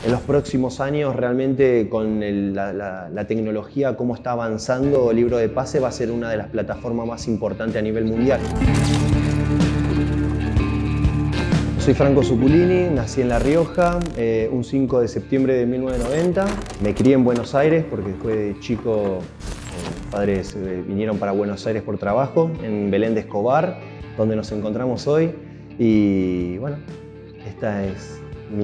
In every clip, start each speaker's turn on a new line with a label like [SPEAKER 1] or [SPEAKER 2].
[SPEAKER 1] En los próximos años, realmente con la tecnología, cómo está avanzando, Libro de Pase va a ser una de las plataformas más importantes a nivel mundial. Soy Franco Zuculini, nací en La Rioja, un 5 de septiembre de 1990. Me crié en Buenos Aires porque después de chico mis padres vinieron para Buenos Aires por trabajo, en Belén de Escobar, donde nos encontramos hoy. Y bueno, esta es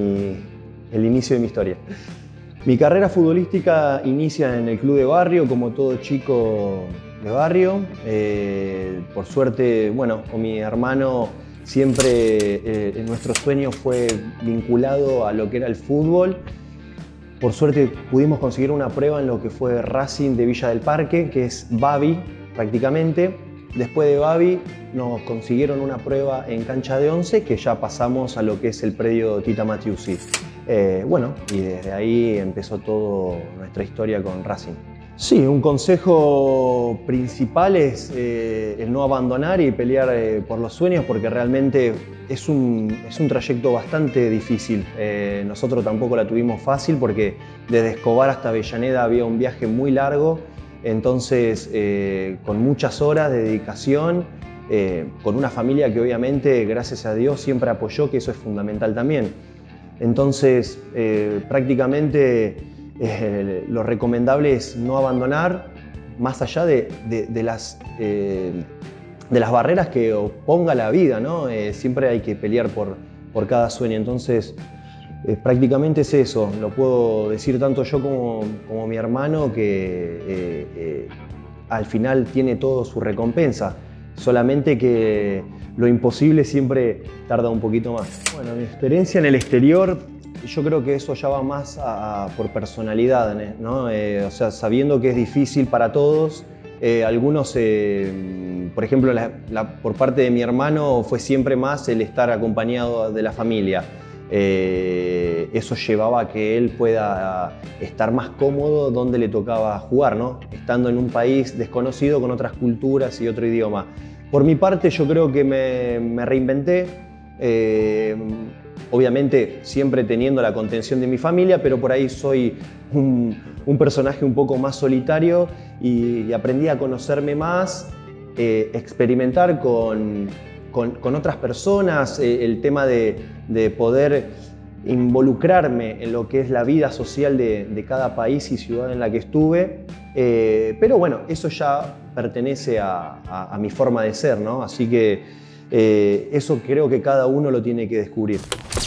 [SPEAKER 1] el inicio de mi historia. Mi carrera futbolística inicia en el club de barrio, como todo chico de barrio. Por suerte, bueno, con mi hermano siempre nuestro sueño fue vinculado a lo que era el fútbol. Por suerte pudimos conseguir una prueba en lo que fue Racing de Villa del Parque, que es Babi prácticamente. Después de Babi nos consiguieron una prueba en cancha de 11, que ya pasamos a lo que es el predio Tita Matiusi. Bueno, y desde ahí empezó toda nuestra historia con Racing. Sí, un consejo principal es el no abandonar y pelear por los sueños, porque realmente es un trayecto bastante difícil. Nosotros tampoco la tuvimos fácil porque desde Escobar hasta Avellaneda había un viaje muy largo, entonces con muchas horas de dedicación, con una familia que obviamente, gracias a Dios, siempre apoyó, que eso es fundamental también. Entonces, prácticamente lo recomendable es no abandonar, más allá de las barreras que oponga la vida, ¿no? Siempre hay que pelear por cada sueño. Entonces, prácticamente es eso. Lo puedo decir tanto yo como mi hermano, que al final tiene todo su recompensa. Solamente que lo imposible siempre tarda un poquito más. Bueno, mi experiencia en el exterior, yo creo que eso ya va más por personalidad, ¿no? O sea, sabiendo que es difícil para todos, algunos, por ejemplo, por parte de mi hermano fue siempre más el estar acompañado de la familia. Eso llevaba a que él pueda estar más cómodo donde le tocaba jugar, ¿no? Estando en un país desconocido con otras culturas y otro idioma. Por mi parte, yo creo que me reinventé, obviamente siempre teniendo la contención de mi familia, pero por ahí soy un personaje un poco más solitario y aprendí a conocerme más, experimentar con otras personas, el tema de poder involucrarme en lo que es la vida social de cada país y ciudad en la que estuve. Pero bueno, eso ya pertenece a mi forma de ser, ¿no? Así que eso creo que cada uno lo tiene que descubrir.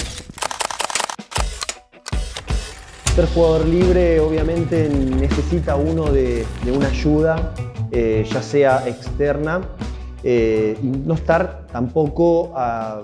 [SPEAKER 1] Ser jugador libre obviamente necesita uno de una ayuda, ya sea externa, y no estar tampoco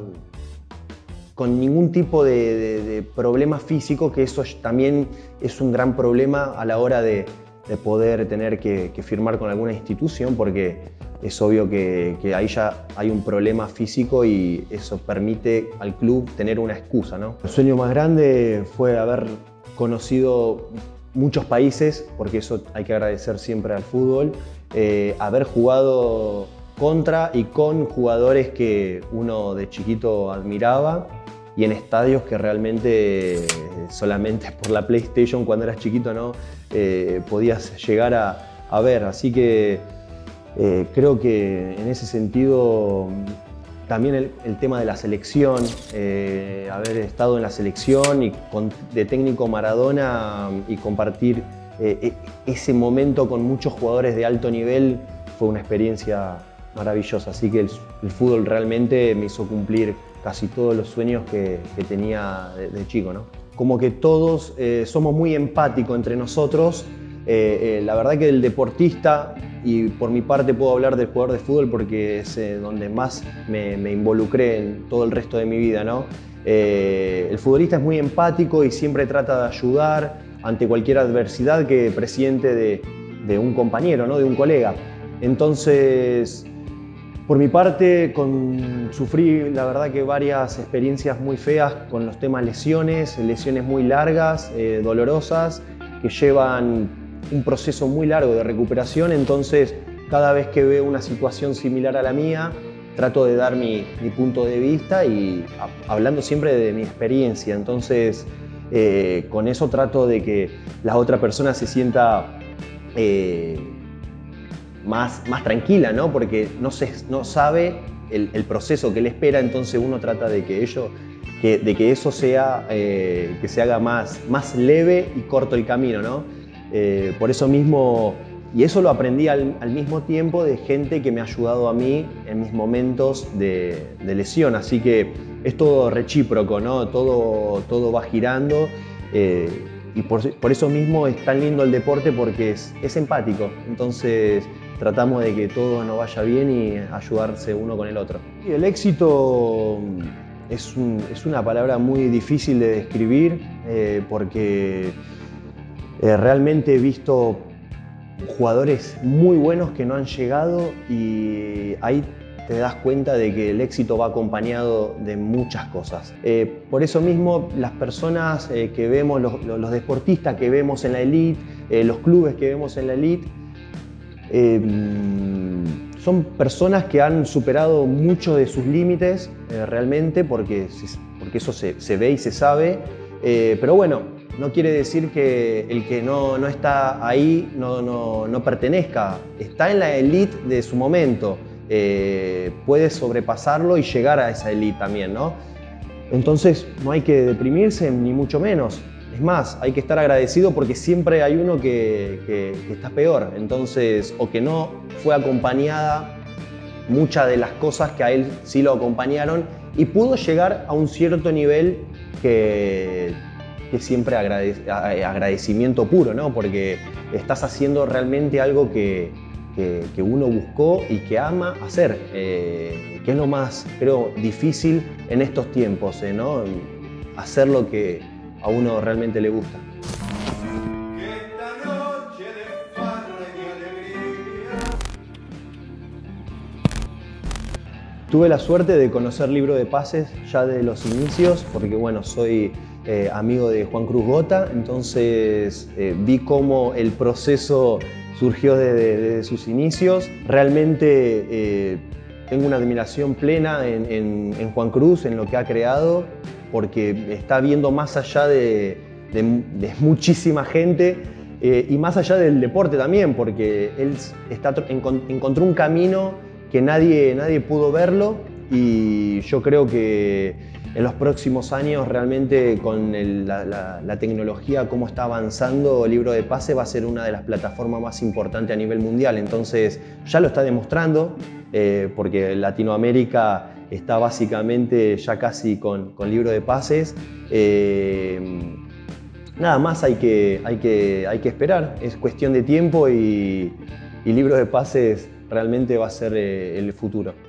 [SPEAKER 1] con ningún tipo de problema físico, que eso también es un gran problema a la hora de poder tener que firmar con alguna institución, porque es obvio que ahí ya hay un problema físico y eso permite al club tener una excusa, ¿no? El sueño más grande fue haber conocido muchos países, porque eso hay que agradecer siempre al fútbol, haber jugado contra y con jugadores que uno de chiquito admiraba, y en estadios que realmente solamente por la PlayStation cuando eras chiquito no podías llegar a ver. Así que creo que en ese sentido también el tema de la selección, haber estado en la selección y de técnico Maradona y compartir ese momento con muchos jugadores de alto nivel fue una experiencia maravillosa. Así que el fútbol realmente me hizo cumplir casi todos los sueños que tenía de chico, ¿no? Como que todos somos muy empáticos entre nosotros. La verdad que el deportista, y por mi parte puedo hablar del jugador de fútbol porque es donde más me involucré en todo el resto de mi vida, ¿no? El futbolista es muy empático y siempre trata de ayudar ante cualquier adversidad que presiente de un compañero, ¿no? De un colega. Entonces, por mi parte, sufrí la verdad que varias experiencias muy feas con los temas lesiones muy largas, dolorosas, que llevan un proceso muy largo de recuperación. Entonces, cada vez que veo una situación similar a la mía, trato de dar mi punto de vista y hablando siempre de mi experiencia. Entonces, Con eso trato de que la otra persona se sienta más tranquila, ¿no? Porque no sabe el proceso que le espera, entonces uno trata de que eso sea, que se haga más leve y corto el camino, ¿no? Por eso mismo, y eso lo aprendí al mismo tiempo de gente que me ha ayudado a mí en mis momentos de lesión, así que es todo recíproco, ¿no? Todo va girando. Y por eso mismo es tan lindo el deporte, porque es empático, entonces tratamos de que todo nos vaya bien y ayudarse uno con el otro. Y el éxito es una palabra muy difícil de describir, porque realmente he visto jugadores muy buenos que no han llegado, y ahí te das cuenta de que el éxito va acompañado de muchas cosas. Por eso mismo las personas que vemos, los deportistas que vemos en la elite, los clubes que vemos en la elite, son personas que han superado muchos de sus límites realmente, porque eso se ve y se sabe, pero bueno, no quiere decir que el que no está ahí no pertenezca, está en la elite de su momento, puede sobrepasarlo y llegar a esa elite también, ¿no? Entonces no hay que deprimirse, ni mucho menos. Es más, hay que estar agradecido porque siempre hay uno que está peor, entonces, o que no fue acompañada muchas de las cosas que a él sí lo acompañaron, y pudo llegar a un cierto nivel que siempre agradecimiento puro, ¿no? Porque estás haciendo realmente algo que uno buscó y que ama hacer, que es lo más, creo, difícil en estos tiempos, ¿no? Hacer lo que a uno realmente le gusta. Tuve la suerte de conocer Libro de Pases ya de los inicios, porque bueno, soy amigo de Juan Cruz Gota, entonces vi cómo el proceso surgió desde sus inicios. Realmente tengo una admiración plena en Juan Cruz, en lo que ha creado, porque está viendo más allá de muchísima gente, y más allá del deporte también, porque él encontró un camino que nadie pudo verlo, y yo creo que en los próximos años realmente con la tecnología, cómo está avanzando, el Libro de Pase va a ser una de las plataformas más importantes a nivel mundial, entonces ya lo está demostrando, porque Latinoamérica está básicamente ya casi con Libro de Pases. Nada más hay que esperar, es cuestión de tiempo, y Libro de Pases realmente va a ser el futuro.